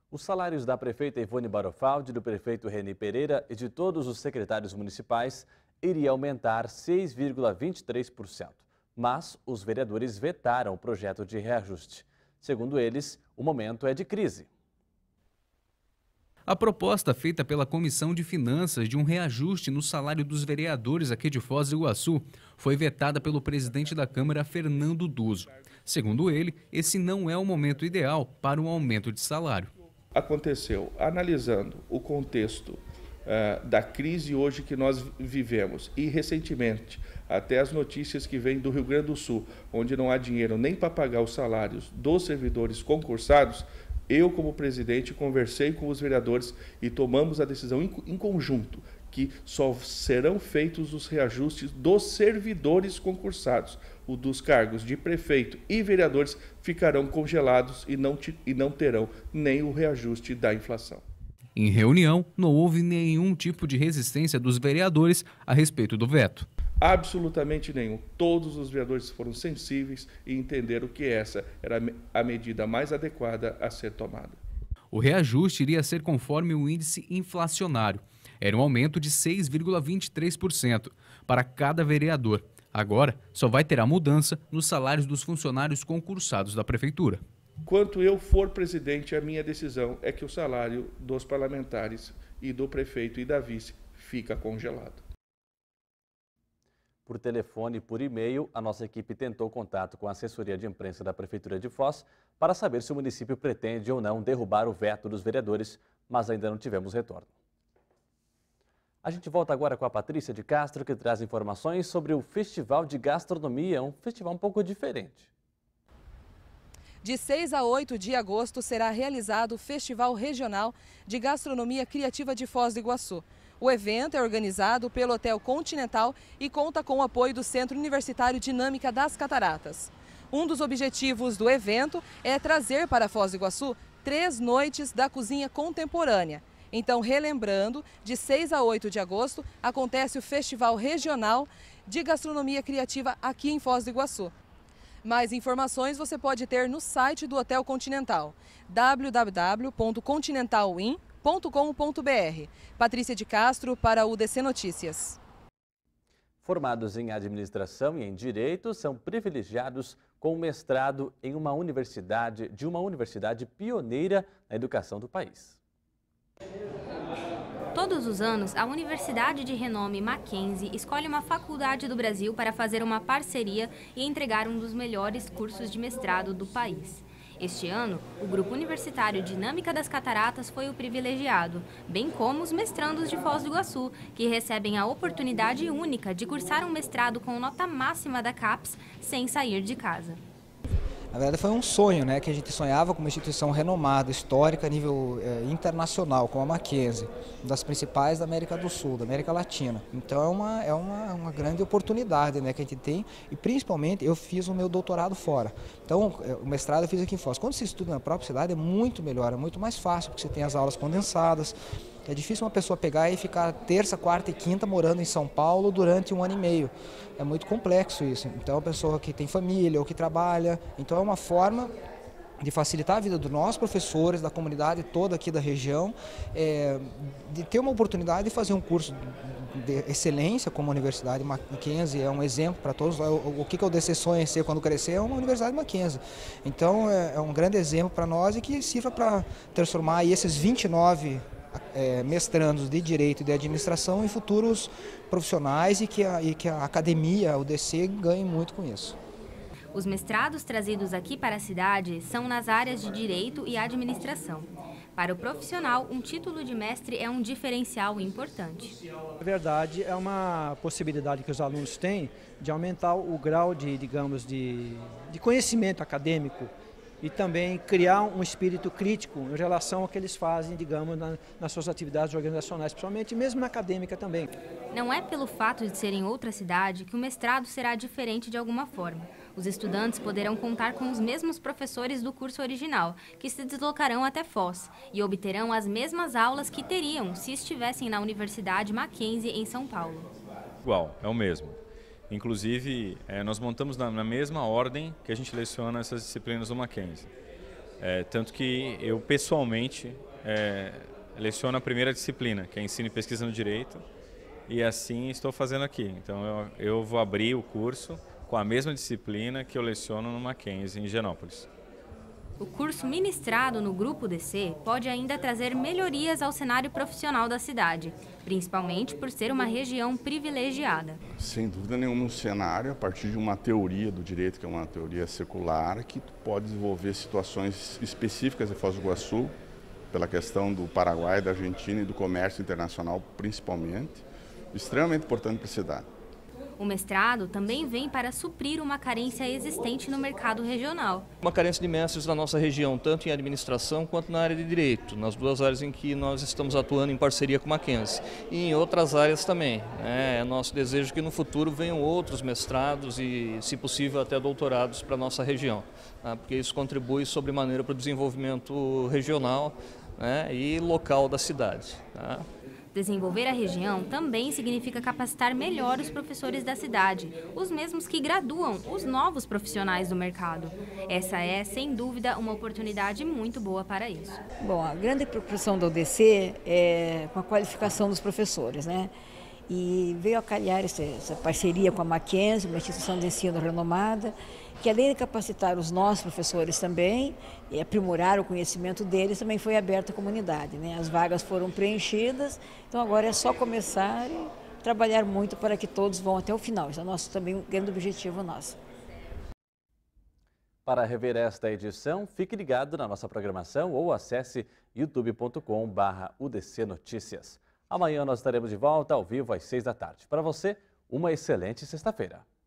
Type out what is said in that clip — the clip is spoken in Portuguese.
Os salários da prefeita Ivone Barofaldi, do prefeito Reni Pereira e de todos os secretários municipais iria aumentar 6,23%. Mas os vereadores vetaram o projeto de reajuste. Segundo eles, o momento é de crise. A proposta feita pela Comissão de Finanças de um reajuste no salário dos vereadores aqui de Foz do Iguaçu foi vetada pelo presidente da Câmara, Fernando Duso. Segundo ele, esse não é o momento ideal para um aumento de salário. Aconteceu, analisando o contexto da crise hoje que nós vivemos e recentemente até as notícias que vêm do Rio Grande do Sul, onde não há dinheiro nem para pagar os salários dos servidores concursados, eu, como presidente, conversei com os vereadores e tomamos a decisão em conjunto que só serão feitos os reajustes dos servidores concursados. O dos cargos de prefeito e vereadores ficarão congelados e não terão nem o reajuste da inflação. Em reunião, não houve nenhum tipo de resistência dos vereadores a respeito do veto. Absolutamente nenhum. Todos os vereadores foram sensíveis e entenderam que essa era a medida mais adequada a ser tomada. O reajuste iria ser conforme o índice inflacionário. Era um aumento de 6,23% para cada vereador. Agora, só vai ter a mudança nos salários dos funcionários concursados da prefeitura. Enquanto eu for presidente, a minha decisão é que o salário dos parlamentares e do prefeito e da vice fica congelado. Por telefone e por e-mail, a nossa equipe tentou contato com a assessoria de imprensa da Prefeitura de Foz para saber se o município pretende ou não derrubar o veto dos vereadores, mas ainda não tivemos retorno. A gente volta agora com a Patrícia de Castro, que traz informações sobre o Festival de Gastronomia, um festival um pouco diferente. De 6 a 8 de agosto será realizado o Festival Regional de Gastronomia Criativa de Foz do Iguaçu. O evento é organizado pelo Hotel Continental e conta com o apoio do Centro Universitário Dinâmica das Cataratas. Um dos objetivos do evento é trazer para Foz do Iguaçu 3 noites da cozinha contemporânea. Então, relembrando, de 6 a 8 de agosto acontece o Festival Regional de Gastronomia Criativa aqui em Foz do Iguaçu. Mais informações você pode ter no site do Hotel Continental, www.continentalin.com.br. Patrícia de Castro para o UDC Notícias. Formados em administração e em direito, são privilegiados com mestrado em uma universidade pioneira na educação do país. Todos os anos, a Universidade de Renome Mackenzie escolhe uma faculdade do Brasil para fazer uma parceria e entregar um dos melhores cursos de mestrado do país. Este ano, o Grupo Universitário Dinâmica das Cataratas foi o privilegiado, bem como os mestrandos de Foz do Iguaçu, que recebem a oportunidade única de cursar um mestrado com nota máxima da CAPES sem sair de casa. Na verdade foi um sonho, né, que a gente sonhava com uma instituição renomada, histórica a nível internacional, como a Mackenzie, uma das principais da América do Sul, da América Latina. Então é uma grande oportunidade, né, que a gente tem, e principalmente eu fiz o meu doutorado fora. Então o mestrado eu fiz aqui em Foz. Quando você estuda na própria cidade é muito melhor, é muito mais fácil, porque você tem as aulas condensadas. É difícil uma pessoa pegar e ficar terça, quarta e quinta morando em São Paulo durante 1 ano e meio. É muito complexo isso. Então, a pessoa que tem família ou que trabalha. Então, é uma forma de facilitar a vida dos nossos professores, da comunidade toda aqui da região, de ter uma oportunidade de fazer um curso de excelência, como a Universidade Mackenzie é um exemplo para todos. O que o DC sonha em ser quando crescer é uma Universidade Mackenzie. Então, é um grande exemplo para nós e que sirva para transformar aí esses 29 mestrandos de Direito e de Administração em futuros profissionais e que a academia, o DC, ganhe muito com isso. Os mestrados trazidos aqui para a cidade são nas áreas de Direito e Administração. Para o profissional, um título de mestre é um diferencial importante. Na verdade, é uma possibilidade que os alunos têm de aumentar o grau de conhecimento acadêmico e também criar um espírito crítico em relação ao que eles fazem, digamos, nas suas atividades organizacionais, principalmente mesmo na acadêmica também. Não é pelo fato de ser em outra cidade que o mestrado será diferente de alguma forma. Os estudantes poderão contar com os mesmos professores do curso original, que se deslocarão até Foz e obterão as mesmas aulas que teriam se estivessem na Universidade Mackenzie em São Paulo. Igual, é o mesmo. Inclusive, nós montamos na mesma ordem que a gente leciona essas disciplinas do Mackenzie. Tanto que eu, pessoalmente, leciono a primeira disciplina, que é Ensino e Pesquisa no Direito, e assim estou fazendo aqui. Então, eu vou abrir o curso com a mesma disciplina que eu leciono no Mackenzie, em Higienópolis. O curso ministrado no Grupo DC pode ainda trazer melhorias ao cenário profissional da cidade, principalmente por ser uma região privilegiada. Sem dúvida nenhuma, um cenário a partir de uma teoria do direito, que é uma teoria secular, que pode desenvolver situações específicas de Foz do Iguaçu, pela questão do Paraguai, da Argentina e do comércio internacional principalmente, extremamente importante para a cidade. O mestrado também vem para suprir uma carência existente no mercado regional. Uma carência de mestres na nossa região, tanto em administração quanto na área de direito, nas duas áreas em que nós estamos atuando em parceria com o Mackenzie. E em outras áreas também. É nosso desejo que no futuro venham outros mestrados e, se possível, até doutorados para a nossa região, porque isso contribui sobremaneira para o desenvolvimento regional e local da cidade. Desenvolver a região também significa capacitar melhor os professores da cidade, os mesmos que graduam os novos profissionais do mercado. Essa é, sem dúvida, uma oportunidade muito boa para isso. Bom, a grande preocupação da UDC é com a qualificação dos professores, né? E veio a calhar essa parceria com a Mackenzie, uma instituição de ensino renomada, que além de capacitar os nossos professores também e aprimorar o conhecimento deles, também foi aberta à comunidade, né? As vagas foram preenchidas, então agora é só começar e trabalhar muito para que todos vão até o final. Isso é nosso também um grande objetivo nosso. Para rever esta edição, fique ligado na nossa programação ou acesse youtube.com/UDC Notícias. Amanhã nós estaremos de volta ao vivo às 6 da tarde. Para você, uma excelente sexta-feira.